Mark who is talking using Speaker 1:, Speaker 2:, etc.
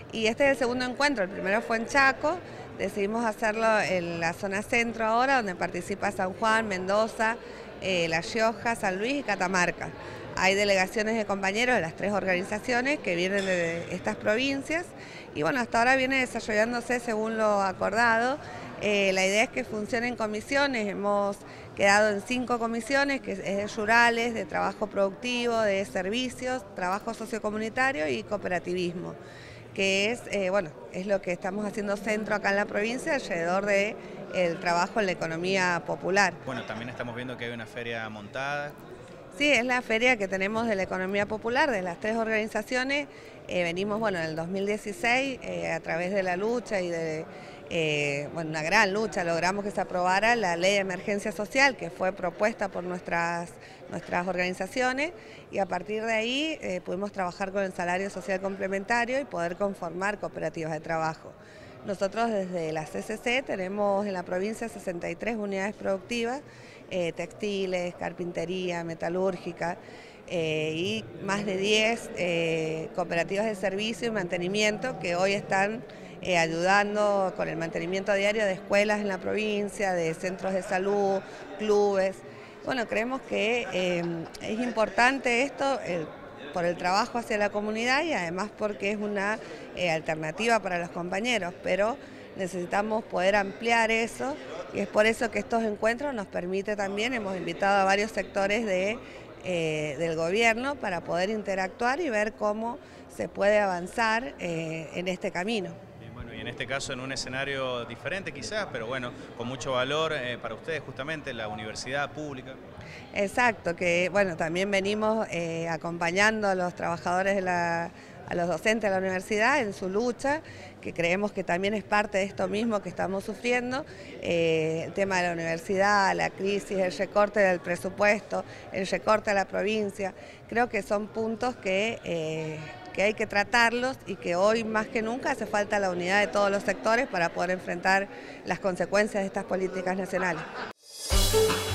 Speaker 1: Y este es el segundo encuentro, el primero fue en Chaco, decidimos hacerlo en la zona centro ahora, donde participa San Juan, Mendoza, La Rioja, San Luis y Catamarca. Hay delegaciones de compañeros de las 3 organizaciones que vienen de estas provincias y bueno, hasta ahora viene desarrollándose según lo acordado. La idea es que funcionen comisiones, hemos quedado en 5 comisiones, que es de rurales, de trabajo productivo, de servicios, trabajo sociocomunitario y cooperativismo, que es, es lo que estamos haciendo centro acá en la provincia alrededor del trabajo en la economía popular.
Speaker 2: Bueno, también estamos viendo que hay una feria montada.
Speaker 1: Sí, es la feria que tenemos de la economía popular, de las 3 organizaciones. Venimos, en el 2016, a través de la lucha y de una gran lucha, logramos que se aprobara la ley de emergencia social, que fue propuesta por nuestras organizaciones, y a partir de ahí pudimos trabajar con el salario social complementario y poder conformar cooperativas de trabajo. Nosotros desde la CCC tenemos en la provincia 63 unidades productivas, textiles, carpintería, metalúrgica, y más de 10 cooperativas de servicio y mantenimiento que hoy están ayudando con el mantenimiento diario de escuelas en la provincia, de centros de salud, clubes. Bueno, creemos que es importante esto por el trabajo hacia la comunidad y además porque es una alternativa para los compañeros, pero necesitamos poder ampliar eso y es por eso que estos encuentros nos permite también, hemos invitado a varios sectores del gobierno para poder interactuar y ver cómo se puede avanzar en este camino.
Speaker 2: Y en este caso en un escenario diferente quizás, pero bueno, con mucho valor para ustedes justamente, la universidad pública.
Speaker 1: Exacto, que también venimos acompañando a los trabajadores a los docentes de la universidad en su lucha, que creemos que también es parte de esto mismo que estamos sufriendo, el tema de la universidad, la crisis, el recorte del presupuesto, el recorte a la provincia, creo que son puntos que hay que tratarlos y que hoy más que nunca hace falta la unidad de todos los sectores para poder enfrentar las consecuencias de estas políticas nacionales.